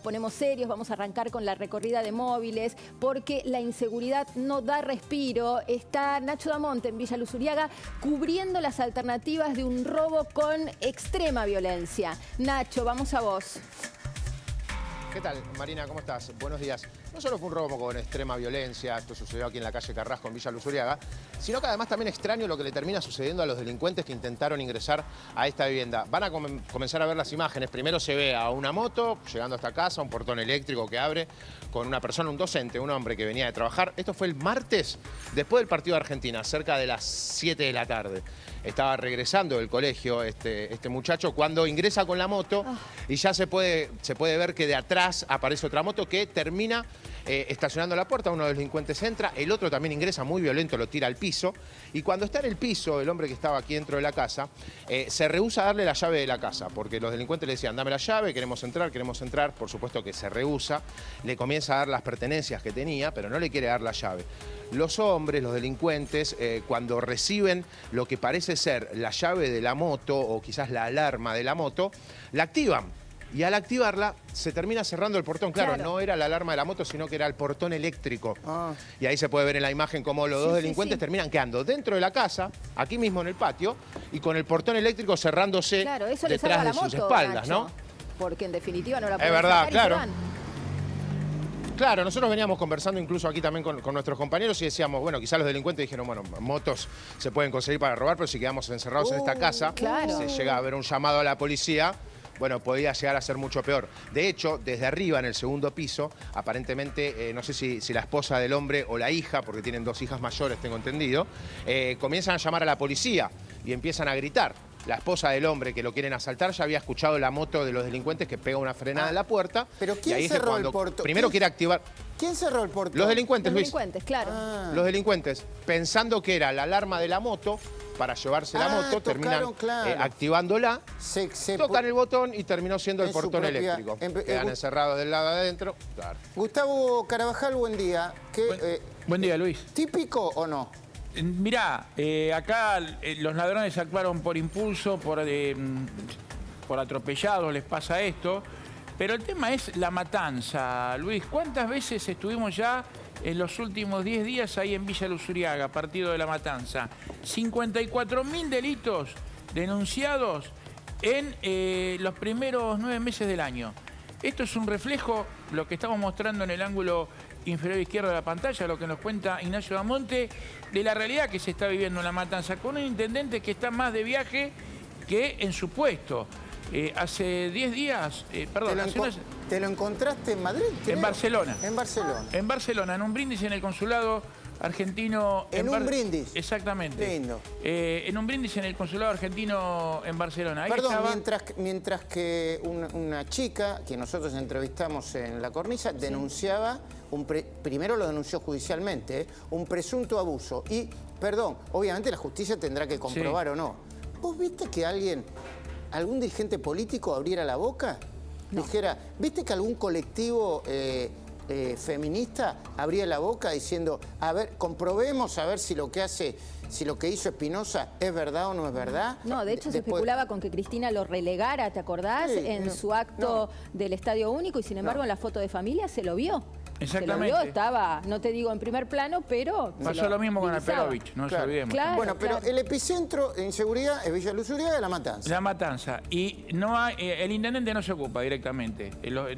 ponemos serios, vamos a arrancar con la recorrida de móviles, porque la inseguridad no da respiro. Está Nacho Damonte en Villa Luzuriaga cubriendo las alternativas de un robo con extrema violencia. Nacho, vamos a vos. ¿Qué tal, Marina? ¿Cómo estás? Buenos días. No solo fue un robo con extrema violencia, esto sucedió aquí en la calle Carrasco, en Villa Luzuriaga, sino que además también extraño lo que le termina sucediendo a los delincuentes que intentaron ingresar a esta vivienda. Van a comenzar a ver las imágenes. Primero se ve a una moto llegando a esta casa, un portón eléctrico que abre con una persona, un docente, un hombre que venía de trabajar. Esto fue el martes, después del partido de Argentina, cerca de las 7 de la tarde. Estaba regresando del colegio este muchacho cuando ingresa con la moto y ya se puede ver que de atrás aparece otra moto que termina estacionando la puerta. Uno de los delincuentes entra, el otro también ingresa muy violento, lo tira al piso. Y cuando está en el piso, el hombre que estaba aquí dentro de la casa, se rehúsa a darle la llave de la casa, porque los delincuentes le decían, dame la llave, queremos entrar. Por supuesto que se rehúsa, le comienza a dar las pertenencias que tenía, pero no le quiere dar la llave. Los hombres, los delincuentes, cuando reciben lo que parece ser la llave de la moto o quizás la alarma de la moto, la activan. Y al activarla, se termina cerrando el portón. Claro, no era la alarma de la moto, sino que era el portón eléctrico. Y ahí se puede ver en la imagen cómo los dos delincuentes terminan quedando dentro de la casa, aquí mismo en el patio, y con el portón eléctrico cerrándose detrás de sus espaldas, ¿no? Porque en definitiva no la pueden sacar. Es verdad, claro. Claro, nosotros veníamos conversando incluso aquí también con nuestros compañeros y decíamos, bueno, quizás los delincuentes dijeron, bueno, motos se pueden conseguir para robar, pero si quedamos encerrados en esta casa, se llega a ver un llamado a la policía, bueno, podía llegar a ser mucho peor. De hecho, desde arriba, en el segundo piso, aparentemente, no sé si la esposa del hombre o la hija, porque tienen dos hijas mayores, tengo entendido, comienzan a llamar a la policía y empiezan a gritar. La esposa del hombre que lo quieren asaltar ya había escuchado la moto de los delincuentes que pega una frenada en la puerta. ¿Pero quién cerró el portón? Primero quiere activar... ¿Quién cerró el portón? Los delincuentes, Luis. Los delincuentes, claro. Los delincuentes, pensando que era la alarma de la moto, para llevarse la moto, terminan activándola, tocan el botón y terminó siendo el portón eléctrico. Quedan encerrados del lado de adentro. Claro. Gustavo Carabajal, buen día. Buen día, Luis. ¿Típico o no? Mirá, acá los ladrones actuaron por impulso, por atropellados, les pasa esto. Pero el tema es la matanza, Luis. ¿Cuántas veces estuvimos ya en los últimos 10 días ahí en Villa Luzuriaga, partido de la matanza? 54.000 delitos denunciados en los primeros 9 meses del año. Esto es un reflejo, lo que estamos mostrando en el ángulo inferior izquierdo de la pantalla, lo que nos cuenta Ignacio Damonte, de la realidad que se está viviendo en la matanza, con un intendente que está más de viaje que en su puesto. Hace 10 días, ¿Te lo encontraste en Madrid? En Barcelona. En Barcelona. En Barcelona, en un brindis en el consulado argentino. ¿En un brindis? Exactamente. Lindo. En un brindis en el consulado argentino en Barcelona. Ahí Perdón, estaba... mientras que una chica que nosotros entrevistamos en La Cornisa denunciaba, primero lo denunció judicialmente, un presunto abuso. Y, perdón, obviamente la justicia tendrá que comprobar o no. ¿Vos viste que algún dirigente político abriera la boca? No. Dijera, ¿viste que algún colectivo feminista abría la boca diciendo, a ver, comprobemos a ver si lo que hizo Espinosa es verdad o no es verdad? No, de hecho se especulaba con que Cristina lo relegara, ¿te acordás? En su acto del Estadio Único y sin embargo en la foto de familia se lo vio. Exactamente. Se lo vio, estaba, no te digo en primer plano, pero... Pasó lo mismo con Alperovich, no nos olvidemos. Claro, bueno, pero el epicentro de inseguridad es Villa Luzuriaga de La Matanza. La Matanza. Y no hay, el intendente no se ocupa directamente.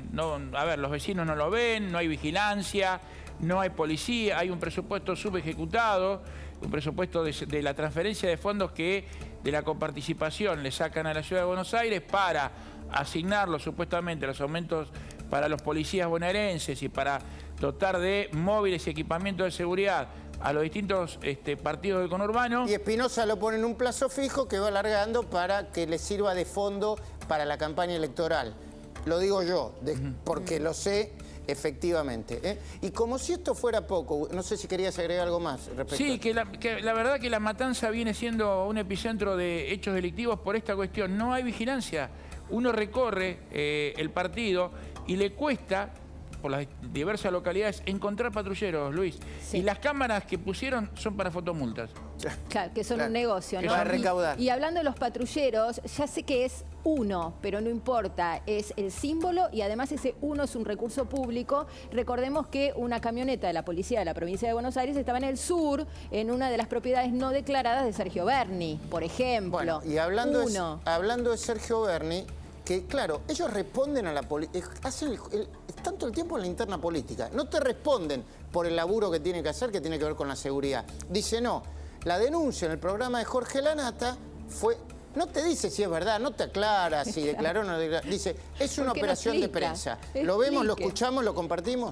A ver, los vecinos no lo ven, no hay vigilancia, no hay policía, hay un presupuesto subejecutado, un presupuesto de la transferencia de fondos que de la coparticipación le sacan a la Ciudad de Buenos Aires para asignarlos supuestamente los aumentos para los policías bonaerenses y para dotar de móviles y equipamientos de seguridad a los distintos partidos del conurbano. Y Espinosa lo pone en un plazo fijo que va alargando para que le sirva de fondo para la campaña electoral. Lo digo yo, porque lo sé efectivamente. Y como si esto fuera poco, no sé si querías agregar algo más respecto Sí, que la verdad que La Matanza viene siendo un epicentro de hechos delictivos por esta cuestión. No hay vigilancia. Uno recorre el partido y le cuesta, por las diversas localidades, encontrar patrulleros, Luis. Y las cámaras que pusieron son para fotomultas. Claro, que son Claro, un negocio, que ¿no? va a recaudar. Y hablando de los patrulleros, ya sé que es uno, pero no importa, es el símbolo y además ese uno es un recurso público. Recordemos que una camioneta de la policía de la provincia de Buenos Aires estaba en el sur, en una de las propiedades no declaradas de Sergio Berni, por ejemplo. Bueno, y hablando de Sergio Berni, que claro, ellos responden a la política, están todo el tiempo en la interna política, no te responden por el laburo que tienen que hacer, que tiene que ver con la seguridad. Dice, no, la denuncia en el programa de Jorge Lanata fue... No te dice si es verdad, no te aclara si declaró o no declaró. Dice, es una operación de prensa. Lo vemos, lo escuchamos, lo compartimos.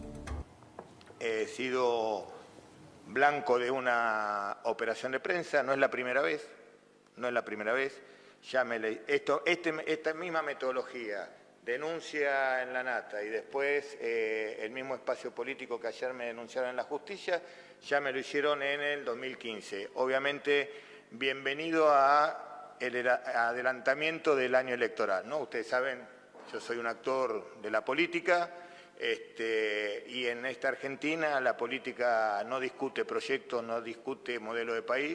He sido blanco de una operación de prensa, no es la primera vez, no es la primera vez. Ya esta misma metodología, denuncia en la nata y después el mismo espacio político que ayer me denunciaron en la justicia, ya me lo hicieron en el 2015. Obviamente, bienvenido a el adelantamiento del año electoral, ¿no? Ustedes saben, yo soy un actor de la política y en esta Argentina la política no discute proyectos, no discute modelo de país.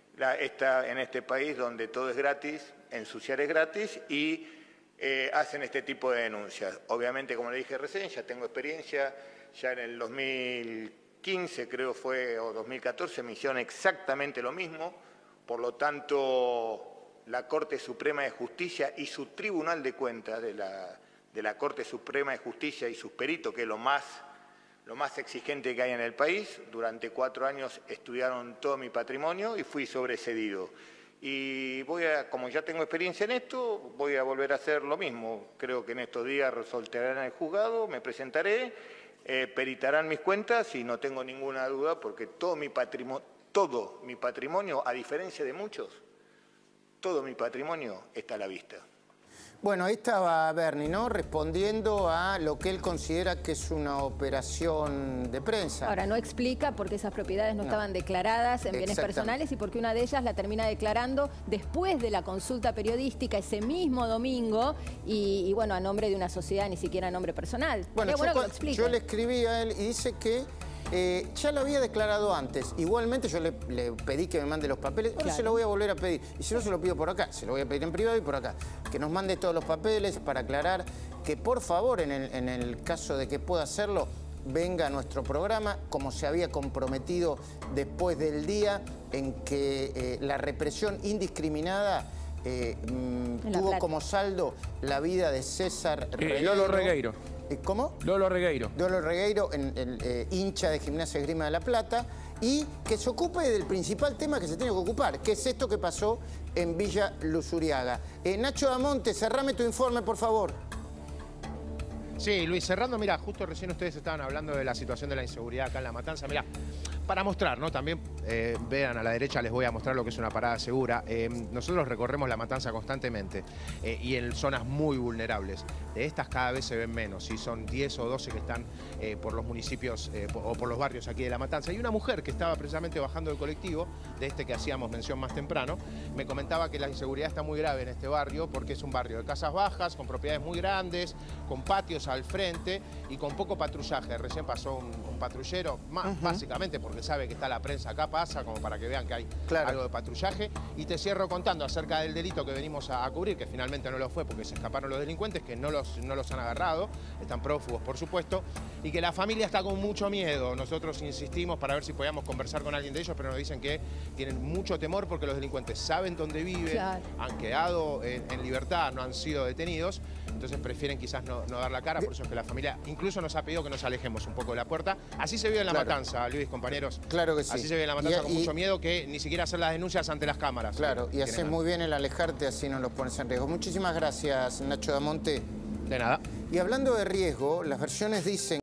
En este país donde todo es gratis, ensuciar es gratis y hacen este tipo de denuncias. Obviamente, como le dije recién, ya tengo experiencia, ya en el 2015 creo fue, o 2014, me hicieron exactamente lo mismo, por lo tanto la Corte Suprema de Justicia y su Tribunal de Cuentas de la Corte Suprema de Justicia y sus peritos, que es lo más exigente que hay en el país, durante 4 años estudiaron todo mi patrimonio y fui sobreseído. Y como ya tengo experiencia en esto, voy a volver a hacer lo mismo. Creo que en estos días resolverán en el juzgado, me presentaré, peritarán mis cuentas y no tengo ninguna duda porque todo mi patrimonio, a diferencia de muchos, todo mi patrimonio está a la vista. Bueno, ahí estaba Berni, ¿no? Respondiendo a lo que él considera que es una operación de prensa. Ahora, no explica por qué esas propiedades no estaban declaradas en bienes personales y por qué una de ellas la termina declarando después de la consulta periodística ese mismo domingo y bueno, a nombre de una sociedad, ni siquiera a nombre personal. Bueno, que lo explique. yo le escribí a él y dice que ya lo había declarado antes. Igualmente yo le pedí que me mande los papeles. Ahora se lo voy a volver a pedir. Y si no, se lo pido por acá. Se lo voy a pedir en privado y por acá. Que nos mande todos los papeles para aclarar que, por favor, en el caso de que pueda hacerlo, venga a nuestro programa, como se había comprometido después del día en que la represión indiscriminada tuvo como saldo la vida de César Regueiro. Lolo Regueiro. ¿Cómo? Lolo Regueiro. Lolo Regueiro, hincha de Gimnasia Esgrima de La Plata, y que se ocupe del principal tema que se tiene que ocupar, que es esto que pasó en Villa Luzuriaga. Nacho Damonte, cerrame tu informe, por favor. Sí, Luis, cerrando, mira, justo recién ustedes estaban hablando de la situación de la inseguridad acá en La Matanza. Mira, para mostrar, ¿no? También vean a la derecha, les voy a mostrar lo que es una parada segura. Nosotros recorremos La Matanza constantemente y en zonas muy vulnerables. De estas cada vez se ven menos, ¿sí? Son 10 o 12 que están por los municipios o por los barrios aquí de La Matanza. Y una mujer que estaba precisamente bajando del colectivo, de este que hacíamos mención más temprano, me comentaba que la inseguridad está muy grave en este barrio porque es un barrio de casas bajas, con propiedades muy grandes, con patios al frente y con poco patrullaje. Recién pasó un patrullero, básicamente porque sabe que está la prensa acá, pasa como para que vean que hay algo de patrullaje. Y te cierro contando acerca del delito que venimos a cubrir, que finalmente no lo fue porque se escaparon los delincuentes, que no los han agarrado, están prófugos por supuesto, y que la familia está con mucho miedo. Nosotros insistimos para ver si podíamos conversar con alguien de ellos, pero nos dicen que tienen mucho temor porque los delincuentes saben dónde viven, han quedado en libertad, no han sido detenidos, entonces prefieren quizás no dar la cara, por eso es que la familia incluso nos ha pedido que nos alejemos un poco de la puerta. Así se vive en La Matanza, Luis, compañeros. Claro que sí. Así se vive en La Matanza con mucho miedo, que ni siquiera hacer las denuncias ante las cámaras. Claro, y haces muy bien el alejarte, así no los pones en riesgo. Muchísimas gracias, Nacho Damonte. De nada. Y hablando de riesgo, las versiones dicen